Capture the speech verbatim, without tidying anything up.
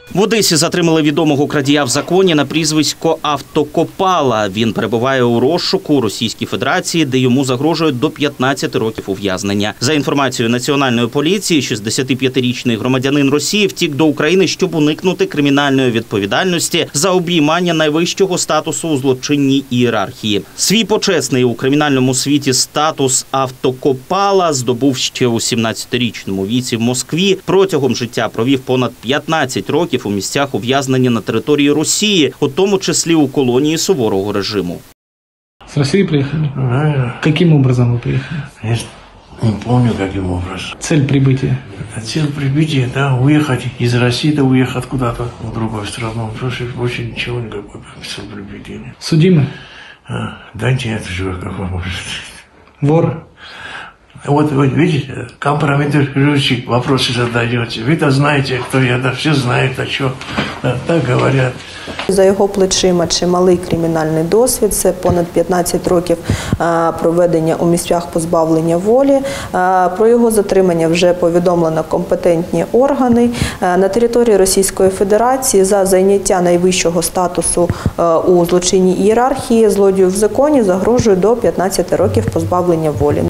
В Одесі затримали відомого крадія в законі на прізвисько Автокопала. Він перебуває у розшуку у Російській Федерації, де йому загрожує до п'ятнадцяти років ув'язнення. За інформацією Національної поліції, шістдесятип'ятирічний громадянин Росії втік до України, щоб уникнути кримінальної відповідальності за обіймання найвищого статусу у злочинній ієрархії. Свій почесний у кримінальному світі статус Автокопала здобув ще у сімнадцятирічному віці в Москві. Протягом життя провів понад п'ятнадцять років у місцях ув'язнення на території Росії, у тому числі у колонії суворого режиму. С России приехали? Да. Каким образом вы приехали? Я не помню, каким образом. Цель прибытия? Цель прибытия, да, уехать из России, да уехать куда-то в другую страну. Больше, больше ничего никакой цель прибытия. Судимы? А, да нет, же какой может. Вор? Вот вы видите, компрометирующий вопросы задаете. Вы-то знаете, кто я, да все знают, а что, да, так говорят. За його плечима чималий кримінальний досвід, це понад п'ятнадцять років проведення у місцях позбавлення волі. Про його затримання вже повідомлено компетентні органи. На території Російської Федерації за зайняття найвищого статусу у злочинній ієрархії злодію в законі загрожує до п'ятнадцяти років позбавлення волі.